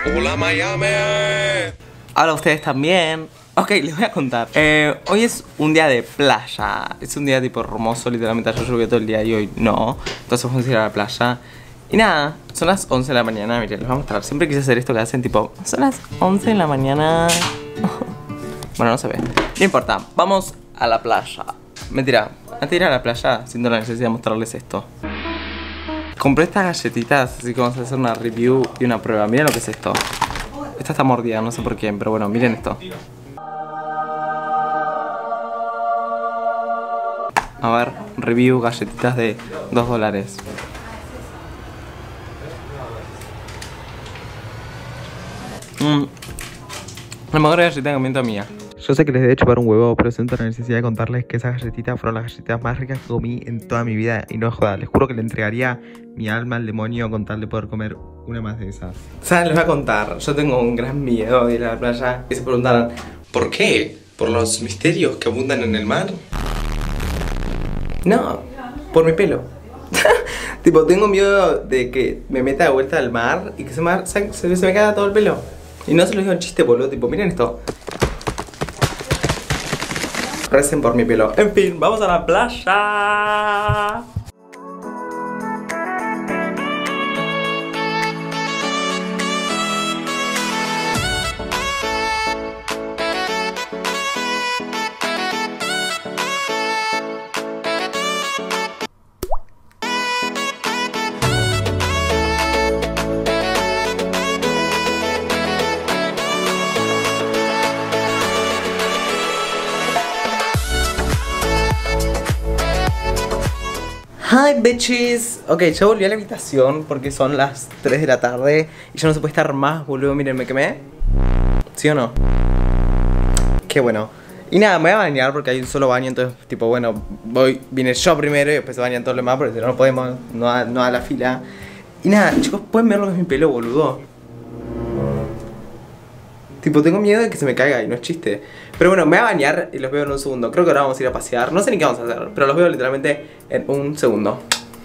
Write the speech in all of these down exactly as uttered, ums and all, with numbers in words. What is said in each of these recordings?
Hola Miami. Hola, ustedes también. Ok, les voy a contar. eh, Hoy es un día de playa. Es un día tipo hermoso, literalmente ayer llovió todo el día y hoy no. Entonces vamos a ir a la playa. Y nada, son las once de la mañana. Miren, les voy a mostrar. Siempre quise hacer esto que hacen tipo, son las once de la mañana. Bueno, no se ve. No importa, vamos a la playa. Mentira, antes de ir a la playa siento la necesidad de mostrarles esto. Compré estas galletitas, así que vamos a hacer una review y una prueba. Miren lo que es esto. Esta está mordida, no sé por quién, pero bueno, miren esto. A ver, review galletitas de dos dólares. Mmm. La mejor galletita que miento mía. Yo sé que les he de chupar un huevo, pero siento la necesidad de contarles que esas galletitas fueron las galletitas más ricas que comí en toda mi vida. Y no es joda, les juro que le entregaría mi alma al demonio con tal de poder comer una más de esas. O sea, les voy a contar, yo tengo un gran miedo de ir a la playa. Y se preguntarán, ¿por qué? ¿Por los misterios que abundan en el mar? No, por mi pelo. Tipo, tengo miedo de que me meta de vuelta al mar y que se me, se, se me caiga todo el pelo. Y no se lo digo en chiste, boludo, tipo, miren esto. Recen por mi pelo. En fin, vamos a la playa. Hi bitches. Ok, ya volví a la habitación porque son las tres de la tarde y ya no se puede estar más, boludo. Miren, me quemé. ¿Sí o no? Qué bueno. Y nada, me voy a bañar porque hay un solo baño. Entonces, tipo, bueno, voy, vine yo primero y después se bañan todos los demás porque si no, no podemos, no a, no a la fila. Y nada, chicos, pueden ver lo que es mi pelo, boludo. Tipo, tengo miedo de que se me caiga y no es chiste. Pero bueno, me voy a bañar y los veo en un segundo. Creo que ahora vamos a ir a pasear. No sé ni qué vamos a hacer, pero los veo literalmente en un segundo.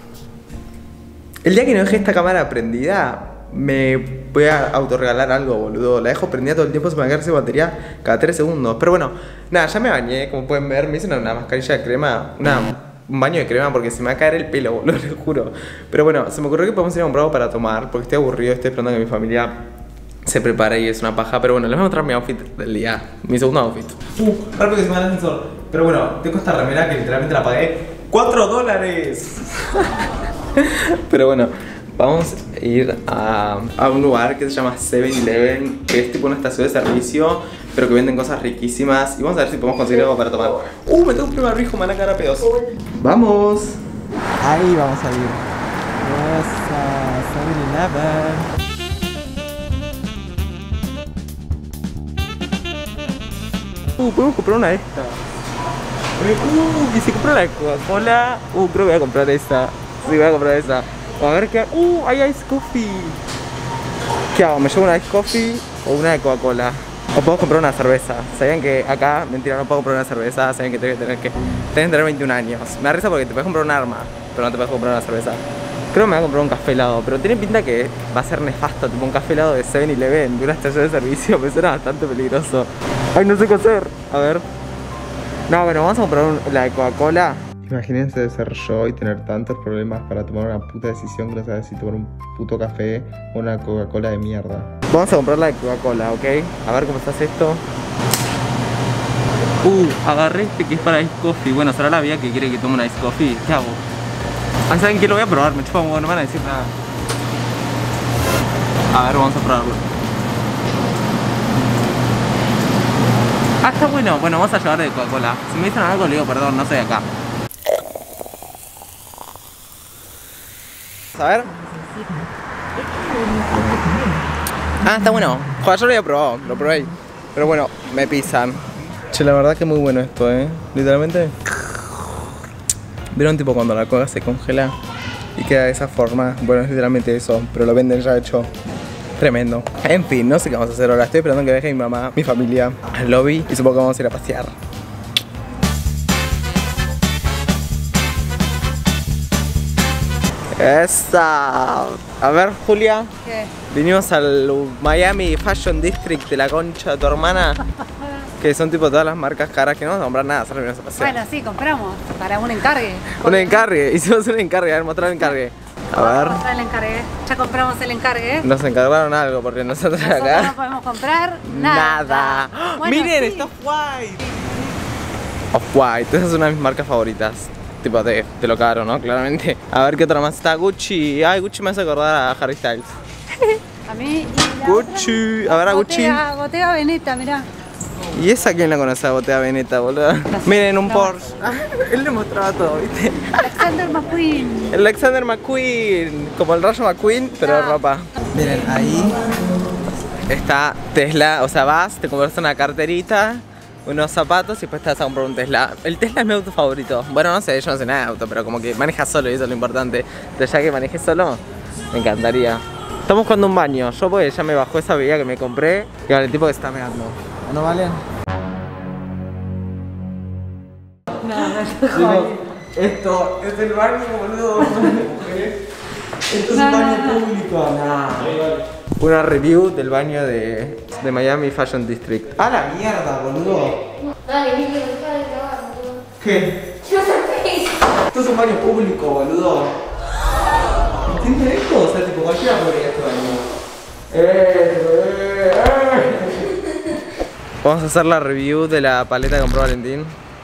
El día que no dejé esta cámara prendida, me voy a autorregalar algo, boludo. La dejo prendida todo el tiempo, se me va a quedar sin batería cada tres segundos. Pero bueno, nada, ya me bañé, como pueden ver. Me hice una, una mascarilla de crema, una, un baño de crema porque se me va a caer el pelo, boludo, les juro. Pero bueno, se me ocurrió que podemos ir a un bravo para tomar porque estoy aburrido, estoy esperando que mi familia se prepara y es una paja, pero bueno, les voy a mostrar mi outfit del día. Mi segundo outfit. Uh, rápido que se me da el ascensor. Pero bueno, tengo esta remera que literalmente la pagué cuatro dólares. Pero bueno, vamos a ir a, a un lugar que se llama seven eleven, que es tipo una estación de servicio, pero que venden cosas riquísimas. Y vamos a ver si podemos conseguir algo para tomar. Uh, me tengo un primer barbijo, me van a cagar a pedos. Vamos. Ahí vamos a ir. Vamos a seven eleven. Uh, podemos comprar una de estas. Uh, y si compro la de Coca-Cola. Uh, creo que voy a comprar esta. Sí, voy a comprar esa. A ver qué. Uh, hay ice coffee. ¿Qué hago? ¿Me llevo una ice coffee o una de Coca-Cola? O puedo comprar una cerveza. ¿Sabían que acá, mentira, no puedo comprar una cerveza? ¿Saben que tengo que tener que Tengo que tener veintiún años? Me da risa porque te puedes comprar un arma, pero no te puedes comprar una cerveza. Creo que me voy a comprar un café helado, pero tiene pinta que va a ser nefasto, tipo un café helado de seven eleven, de una estación de servicio, me suena bastante peligroso. Ay, no sé qué hacer. A ver. No, bueno, vamos a comprar un, la de Coca-Cola. Imagínense ser yo y tener tantos problemas para tomar una puta decisión que no sabes si tomar un puto café o una Coca-Cola de mierda. Vamos a comprar la de Coca-Cola, ¿ok? A ver cómo se hace esto. Uh, agarré este que es para ice coffee. Bueno, será la vida que quiere que tome una ice coffee. ¿Qué hago? Ah, ¿saben qué? Lo voy a probar, me chupa un huevo, no me van a decir nada. A ver, vamos a probarlo. Ah, está bueno. Bueno, vamos a llevar de Coca-Cola. Si me dicen algo, le digo perdón, no soy de acá. A ver. Ah, está bueno. Joder, yo lo había probado, lo probé. Pero bueno, me pisan. Che, la verdad que muy bueno esto, eh. Literalmente. ¿Vieron tipo cuando la coca se congela y queda de esa forma? Bueno, es literalmente eso, pero lo venden ya hecho. Tremendo. En fin, no sé qué vamos a hacer ahora. Estoy esperando que deje mi mamá, mi familia al lobby y supongo que vamos a ir a pasear. Esa. A ver, Julia. ¿Qué? Vinimos al Miami Fashion District de la concha de tu hermana. Que son tipo todas las marcas caras que no vamos a comprar nada, solo venimos a pasear. Bueno, sí, compramos para un encargue. Un encargue, hicimos un encargue, a ver, mostrar el encargue. A ver. Vamos a el encargue. Ya compramos el encargue. Nos encargaron algo porque nosotros, Nosotros acá no podemos comprar nada. nada. Bueno, Miren, sí. está Off-White. Off-White, esa es una de mis marcas favoritas. Tipo de, de lo caro, ¿no? Claramente. A ver qué otra más está. Gucci. Ay, Gucci me hace acordar a Harry Styles. A mí. Y la Gucci. otra, A ver a Gucci. Bottega, Bottega Veneta, mirá. ¿Y esa quién la conoce a Bottega Veneta, boludo? Miren, un no. Porsche. Él le mostraba todo, ¿viste? Alexander McQueen. El Alexander McQueen. Como el Rayo McQueen, pero de Ah. ropa. Miren, ahí está Tesla. O sea, vas, te compras una carterita, unos zapatos y después te vas a comprar un Tesla. El Tesla es mi auto favorito. Bueno, no sé, yo no sé nada de auto, pero como que maneja solo y eso es lo importante. Entonces ya que maneje solo, me encantaría. Estamos buscando un baño. Yo porque ya me bajó esa bebida que me compré y ahora el tipo que está meando. ¿O no, Valen? No, no, Esto es el baño, boludo. Esto es No, un baño no, no. público. Nah. Una review del baño de, de Miami Fashion District. ¡A la mierda, boludo! Dale, Miguel, deja de grabar, boludo. ¿Qué? Yo sé. Esto es un baño público, boludo. ¿Entiendes esto? O sea, tipo, cualquiera podría ir a este baño. Eh, eh, eh. Vamos a hacer la review de la paleta que compró Valentín.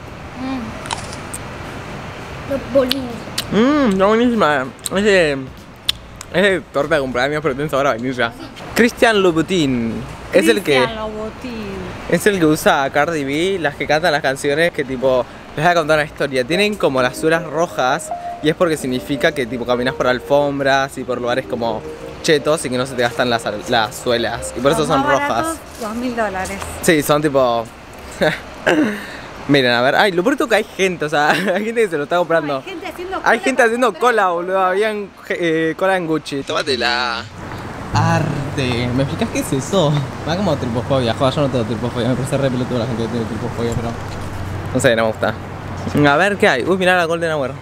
Los bolines. Mmm, está buenísima. Es de, es de torta de cumpleaños, pero tiene sabor a vainilla. Christian Louboutin. Es el que Cristian Louboutin. es el que usa a Cardi B, las que cantan las canciones que tipo, les voy a contar una historia. Tienen como las suelas rojas y es porque significa que tipo caminas por alfombras y por lugares como chetos y que no se te gastan las, las suelas. Y por eso Los son más rojas. baratos, dos mil dólares. Sí, son tipo... Miren, a ver, ay, lo peor que hay gente, o sea, hay gente que se lo está comprando. Hay gente haciendo Hay cola gente para haciendo comprar. cola, boludo, habían eh, cola en Gucci. Tómatela. Arte. ¿Me explicas qué es eso? Me da como tripofobia, joder, yo no tengo tripofobia, me parece re pelotudo la gente que tiene tripofobia, pero... No sé, no me gusta. A ver, ¿qué hay? Uy, mirá la Golden Hour.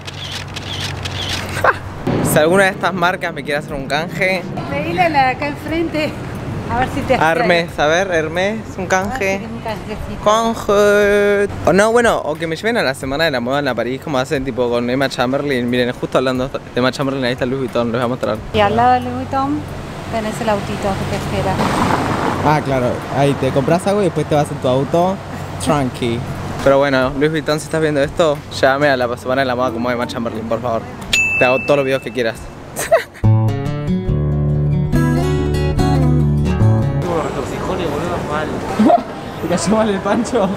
Si alguna de estas marcas me quiere hacer un canje, Pedile a la de acá enfrente. A ver si te hace. Hermes, a ver, Hermes, un A ver canje. si es un canjecito. Canje. O no, bueno, o que me lleven a la semana de la moda en la París, como hacen tipo con Emma Chamberlain. Miren, justo hablando de Emma Chamberlain, ahí está Louis Vuitton, les voy a mostrar. Y al lado del Louis Vuitton tenés el autito que te espera. Ah, claro, ahí te compras algo y después te vas en tu auto tranqui. Pero bueno, Louis Vuitton, si estás viendo esto, llámame a la semana de la moda como Emma Chamberlain, por favor. Te hago todos los videos que quieras. Los retorcijones, boludo, mal. ¿Te cayó mal el pancho?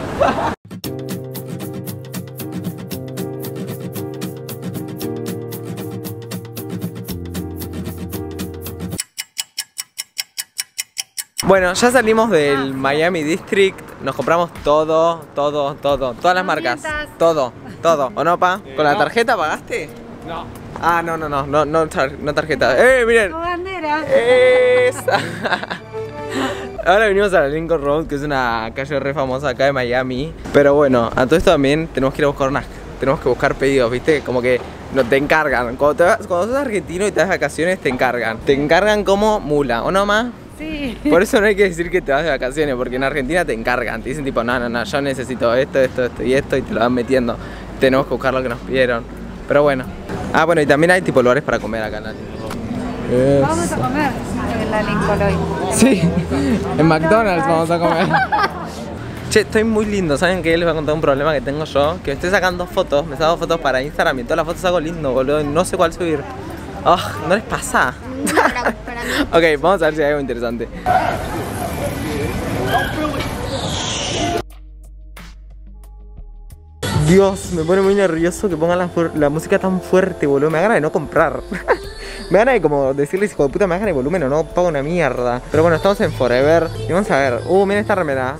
Bueno, ya salimos del Miami District, nos compramos todo, todo, todo, todas las marcas, Herramientas. todo, todo. ¿O no, pa? ¿Con la tarjeta pagaste? No. Ah, no, no, no, no, no, tar- no tarjeta. ¡Eh, miren! Tu bandera. Esa. Ahora venimos a la Lincoln Road, que es una calle re famosa acá de Miami. Pero bueno, a todo esto también tenemos que ir a buscar unas, tenemos que buscar pedidos, ¿viste? Como que no te encargan. Cuando, te vas- cuando sos argentino y te das vacaciones, te encargan. Te encargan como mula, ¿o no, ma? Sí. Por eso no hay que decir que te vas de vacaciones, porque en Argentina te encargan. Te dicen tipo, no, no, no, yo necesito esto, esto, esto y esto, y te lo van metiendo. Tenemos que buscar lo que nos pidieron. Pero bueno. Ah, bueno, y también hay tipo lugares para comer acá en la Lincoln Road. Vamos a comer en la Lincoln hoy. Sí, en McDonald's vamos a comer. Che, estoy muy lindo. ¿Saben qué? Les voy a contar un problema que tengo yo. Que me estoy sacando fotos, me saco fotos para Instagram y todas las fotos hago lindo, boludo. y No sé cuál subir. Ah, ¿no les pasa? Para, para mí. Ok, vamos a ver si hay algo interesante. Dios, me pone muy nervioso que pongan la, la música tan fuerte, boludo. Me da ganas de no comprar. Me da ganas de como decirles, hijo de puta, me da ganas de volumen o no, pago una mierda. Pero bueno, estamos en Forever y vamos a ver. Uh, miren esta remera.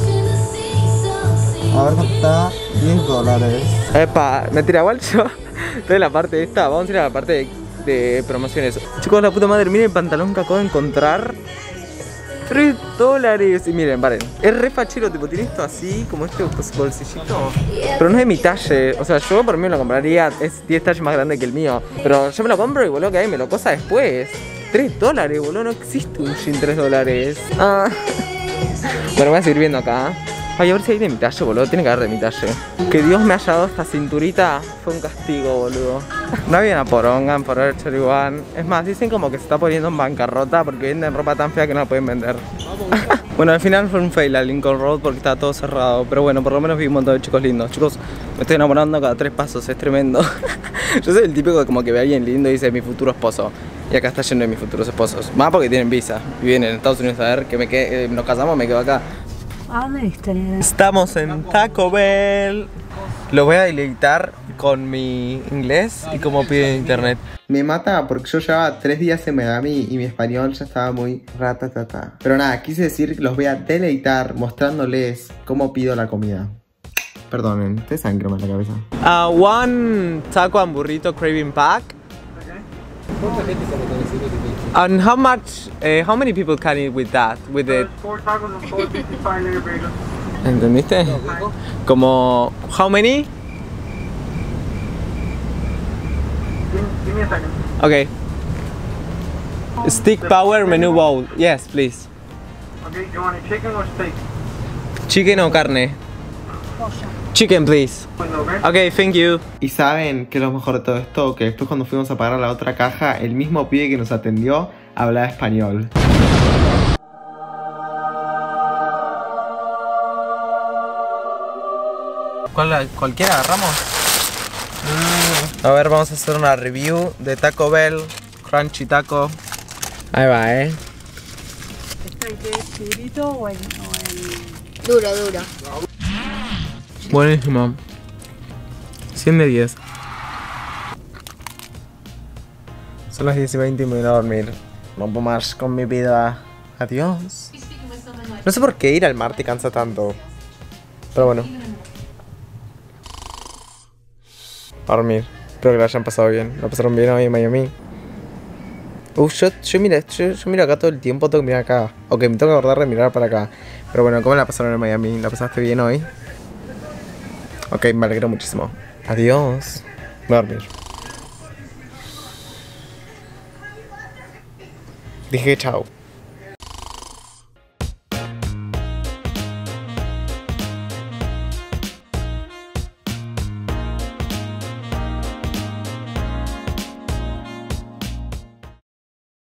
A ver cuánto está. diez dólares. Epa, mentira, igual yo estoy en la parte de esta. Vamos a ir a la parte de, de promociones. Chicos, la puta madre, miren el pantalón que acabo de encontrar. tres dólares. Y miren, paren. Es re fachero, tipo, tiene esto así, como este bolsillito. Pero no es de mi talle. O sea, yo por mí me lo compraría. Es diez talles más grande que el mío. Pero yo me lo compro y boludo, que ahí me lo cosa después. tres dólares, boludo. No existe un jean tres dólares. Ah. Bueno, voy a seguir viendo acá. Ay, a ver si hay de mi talle, boludo. Tiene que haber de mi talle. Que Dios me haya dado esta cinturita fue un castigo, boludo. No había una poronga en Forever veintiuno. Es más, dicen como que se está poniendo en bancarrota porque venden ropa tan fea que no la pueden vender. Bueno, al final fue un fail a Lincoln Road porque estaba todo cerrado. Pero bueno, por lo menos vi un montón de chicos lindos. Chicos, me estoy enamorando cada tres pasos, es tremendo. Yo soy el típico que como que ve a alguien lindo y dice mi futuro esposo. Y acá está lleno de mis futuros esposos. Más porque tienen visa y vienen en Estados Unidos a ver que me quede, eh, nos casamos, me quedo acá. ¿A dónde viste? Estamos en Taco Bell. Lo voy a deleitar con mi inglés y como pide internet. Me mata porque yo llevaba tres días en Miami y mi español ya estaba muy ratatata. Pero nada, quise decir que los voy a deleitar mostrándoles cómo pido la comida. Perdonen, ustedes saben que no me da la cabeza. Uh, one taco and burrito craving pack. ¿Cuánta gente estamos conociendo que te And how much, uh, how many people can eat with that? With it? Four tacos and four fifty-five layer burritos. ¿Entendiste? Como, how many? Give, give me a second. Okay. Stick power menu bowl. Yes, please. Okay, you want a chicken or steak? Chicken o carne? Chicken, please. Window, okay? Okay, thank you. Y saben que lo mejor de todo esto, que después cuando fuimos a pagar la otra caja, el mismo pibe que nos atendió hablaba español. ¿Cuál, ¿Cualquiera agarramos? Mm. A ver, vamos a hacer una review de Taco Bell, Crunchy Taco. Ahí va, eh. ¿Este que es durito o el, o el...? Duro, duro. Buenísimo. cien de diez. Son las diez y veinte y me voy a dormir. No puedo más con mi vida. Adiós. No sé por qué ir al mar te cansa tanto. Pero bueno. A dormir. Espero que lo hayan pasado bien. ¿Lo pasaron bien hoy en Miami? Uf, yo, yo, mira, yo, yo miro acá todo el tiempo. Tengo que mirar acá. Ok, me tengo que acordar de mirar para acá. Pero bueno, ¿cómo la pasaron en Miami? ¿La pasaste bien hoy? Ok, me alegro muchísimo. Adiós. Voy a dormir. Dije chao.